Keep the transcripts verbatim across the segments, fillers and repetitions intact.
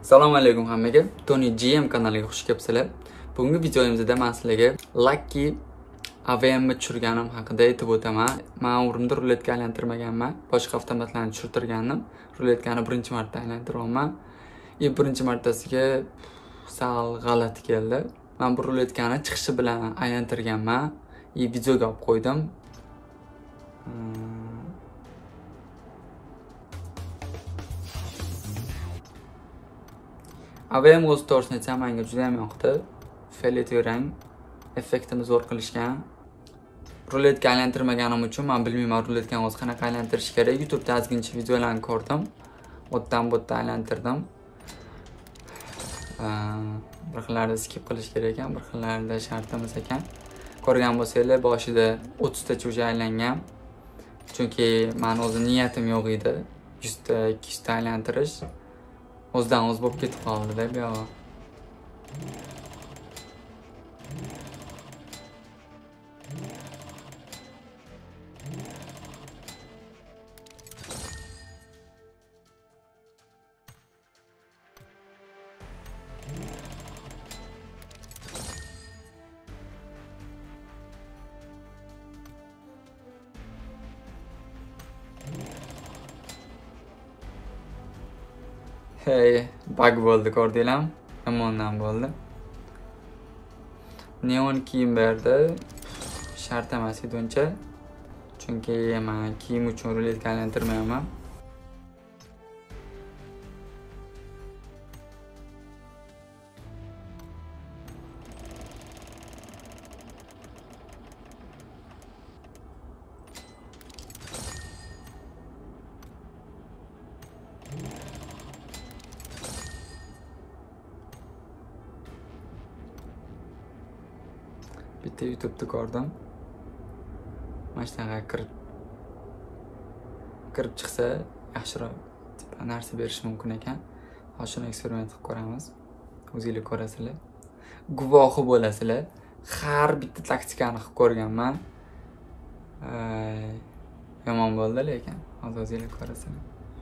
Assalomu alaykum hammaga. Tony G M kanaliga xush kelibsizlar. Bugungi videomizda men sizlarga Lucky A V M tushirganim haqida aytib o'taman. Men umrimda ruletka aylantirmaganman. Boshqa avtomatlarni tushirtirgandim. Ruletkani birinchi marta aylantiryapman. E birinchi martasiga sal g'alati keldi. Men bu ruletkani chiqishi bilan aylantirganman. E videoga olib qo'ydim. A V M o'z to'g'risini aytsam, menga juda ham yoqdi. Fioletli rang effektini zo'r qilishgan. Ruletka aylantirmaganim uchun men bilmayman ruletkani o'zi qanaqa aylantirish kerak. YouTube'da ozgincha videolarni ko'rdim. O'tdan bu yerda aylantirdim. Bir xillarda skip qilish kerak ekan, bir xillarda shart emas ekan. Ko'rgan bo'lsanglar, boshida o'ttiz tacha o'sha aylangan. Chunki men o'zi niyatim yo'q edi. yuz ta, ikki yuz ta aylantirish. O'zidan o'z bo'lib ketib qoldi-da bu yo'q. Hey, bug bo'ldi, ko'rdinglarmi? Yomondan bo'ldi. Neon kiyim berdi. Shart emas edi uncha. Chunki men kiyim uchun ruletka aylantirmayman. Bitta YouTube'da ko'rdim. Mana shunaqa kirib kirib chiqsa yaxshiroq tipa narsa berish mumkin ekan. Hozir eksperiment qilib ko'ramiz. O'zingizlar ko'rasizlar. Guvohi bo'lasizlar. Har bitta taktikani qilib ko'rganman. Yomon bo'ldi lekin hozir o'zingizlar ko'rasizlar.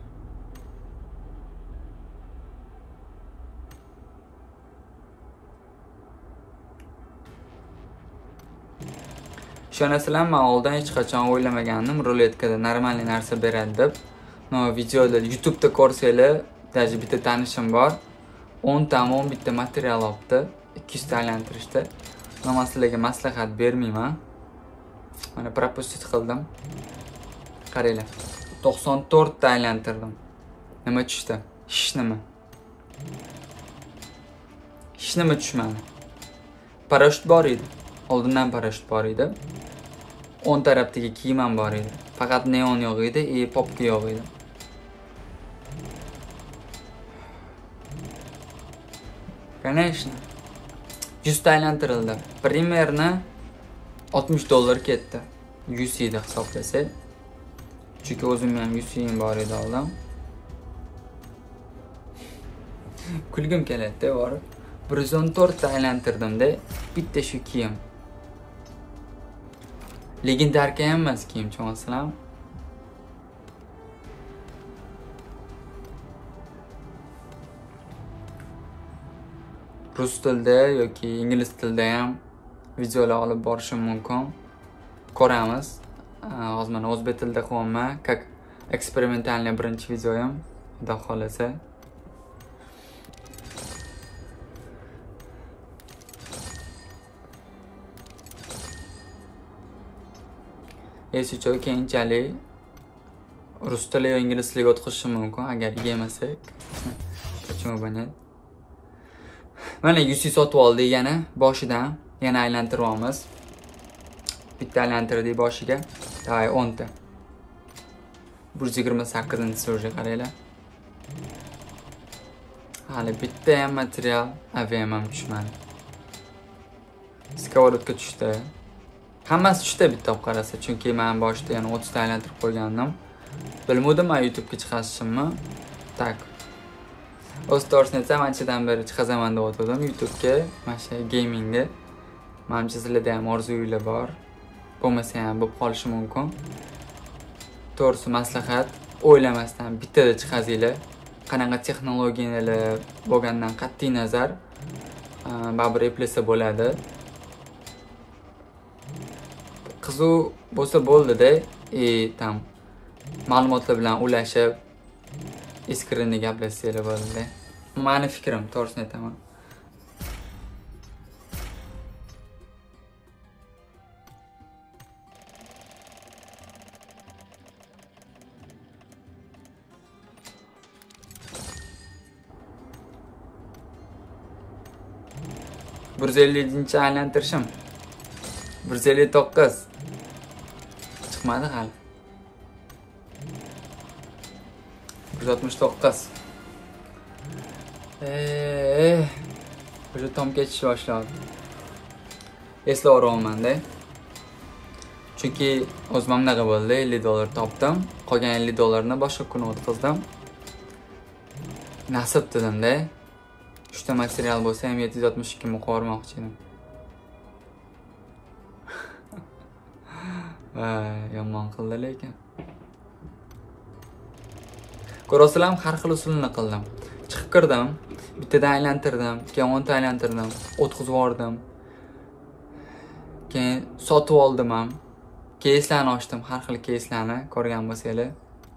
Ishonasizlar, men oldin hech qachon o'ylamagandim ruletkada normal narsa beradi deb. No videoda YouTube'da ko'rsanglar, даже bitta tanishim bor. o'n ta o'n bitta material olibdi, ikki yuz ta aylantirishda. Men sizlarga maslahat bermayman. Mana propustit qildim. Qaranglar. to'qson to'rt ta aylantirdim. Nima tushdi? Hech nima. Hech nima tushmadi. Parashyut bor edi. Oldindan parashyut bor edi. o'n tarafdagi kiyim ham bor edi. Faqat neon yo'q edi, e popka yo'q edi. Конечно. yuz ta aylantirildi. Primerni oltmish dollar ketdi. yuz edi hisoblasak. Chunki o'zim ham yuz ying bor edi oldin. Kulgim keladi-da, bor. bir yuz o'n to'rt ta aylantirdim-da, bitta shu kiyim. Legendarka ham emas kiyim, tushunasizlarmi? Rus tilida yoki ingliz tilida ham videolar olib borishim mumkin. Ko'ramiz. Hozir men o'zbek tilida qilyapman, как eksperimentalniy birinchi videoyim, xudo xolasa. Esicho keyinchalik rus tili va ingliz tiliga o'tkazishim mumkin agar yemasak. Почему бы нет? Mana yuz sotib oldik yana boshidan, yana aylantiryapmiz. Bitta aylantirdik boshiga, davay o'n ta. bir yuz yigirma sakkizinchi surja qaranglar. Hali bitta ham material A V M ham tushmadi. Skоворodka tushdi. Hammasi tushdi bitta olib qarasa, chunki men boshida yana o'ttiz ta aylantirib qo'ygandim. Bilmadim men YouTube'ga chiqarishimni. Tak. O'z to'g'risini aytsam, anchadan beri chiqazaman deb o'tdim YouTube'ga, mana shu gamingga. Menimcha sizlarda ham orzuylar bor. Bo'lmasa ham bo'lib qolishi mumkin. To'g'risi maslahat, o'ylamasdan bittada chiqasizlar. qanaqa texnologiyalar bo'lgandan qat'iy nazar baribir eplasa bo'ladi. Qiziq bo'lsa bo'ldi-da, e tam ma'lumotlar bilan ulashib, eskirini gaplashsanglar bo'ldi. Meni fikrim, to'g'risini aytaman. bir yuz ellinchi aylantirishim. bir yuz ellik to'qqiz. Chiqmadi hali. bir yuz oltmish to'qqiz. Eee, o'sha tom ketish boshladi. Esla olmayman-da. Chunki o'zim bunaqa bo'ldi, ellik dollar topdim. Qolgan ellik dollarni boshqa kun o'tkazdim. Nasib dedim-da. uchta material bo'lsa ham yetti yuz oltmish ikki ming qo'rmoqchi edim. Vay, yomon qildi lekin. Ko'rasizlar, har xil usulni qildim. Chiqib kirdim, bittadan aylantirdim, keyin o'nta aylantirdim, o'tkazib yubordim. Keyin sotib oldim ham. Keyslarni ochdim, har xil keyslarni ko'rgan bo'lsanglar.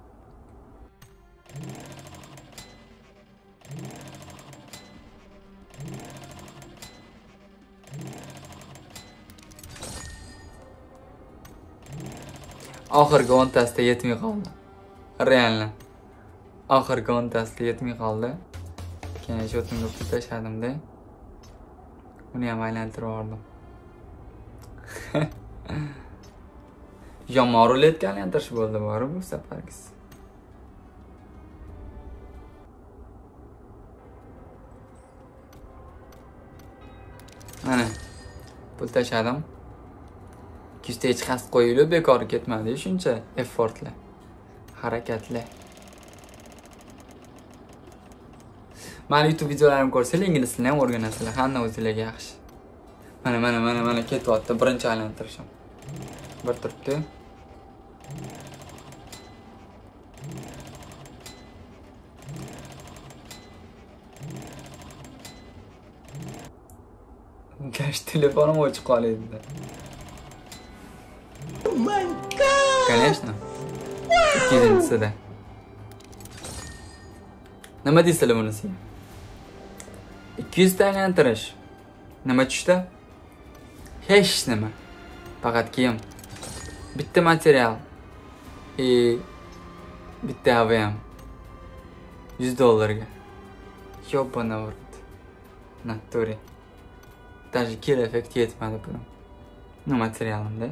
Oxirgi o'ntasida yetmay qoldi. Realni. Oxirgi o'ntasida yetmay qoldi. Keyin shotimga pul tashladim-da. Uni ham aylantirib yubordim. Yomon ruletka aylantirish bo'ldi bor bu safargis. Mana pul tashladim. ikki yuz ta hech qasd qo'yilib bekor ketmadi shuncha effortlar, harakatlar. Mana YouTube videolarimni ko'rsanglar, ingliz tilini ham o'rganasizlar, hamma o'zingizga yaxshi. Mana mana mana mana ketyapti birinchi aylantirishim. Bir turibdi. Gash telefonim o'chib qoldi. Конечно. ikkinchisi-da. Nima deysizlar bunisiga? ikki yuz ta aylantirish. Nima tushdi? Hech nima. Faqat kiyim. Bitta material. E bitta ham yuz dollarga. Yobana urdi. Naturi. Даже kill effekt yetmadi buning. Nima materialimda?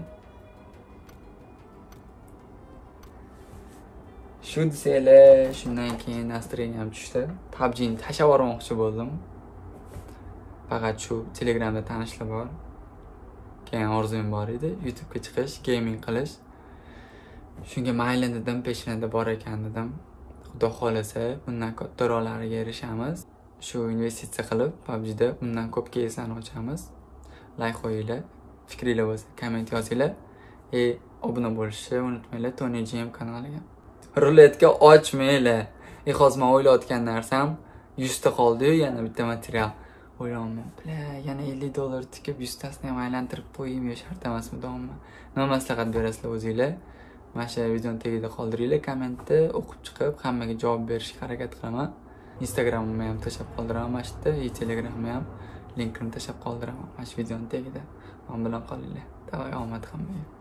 Shu desanglar, shundan keyin настроением tushdi. P U B G'ni tashlab yubormoqchi bo'ldim. Faqat shu Telegramda tanishlar bor. Keyin orzum bor edi, YouTube'ga chiqish, gaming qilish. Shunga mayli dedim, peshinada bor ekan dedim. Xudo xolasa, bundan katta ro'ylarga erishamiz. Shu investitsiya qilib, P U B G'da bundan ko'p keyslarni ochamiz. Like qo'yinglar, fikringiz bo'lsa komment yozinglar. E, obuna bo'lishni unutmanglar Tony Jim kanaliga. Ruletka ochmanglar. E, hozir men o'ylayotgan narsam yuz ta qoldi-yu, yana bitta material. O'ylayman, "Bla, yana ellik dollar tikib yuz tasini ham aylantirib qo'yim, yo shart emasmi, davommi?" Nima maslahat berasizlar o'zingizlar? Mana shu videoni tagida qoldiringlar, kommentda o'qib chiqib, hammaga javob berishga harakat qilaman. Instagramimni ham tashlab qoldiraman mana shu yerda, va Telegramimni ham linkini tashlab qoldiraman mana shu videoni tagida. Men bilan qolinglar. Davay, omad hammaga.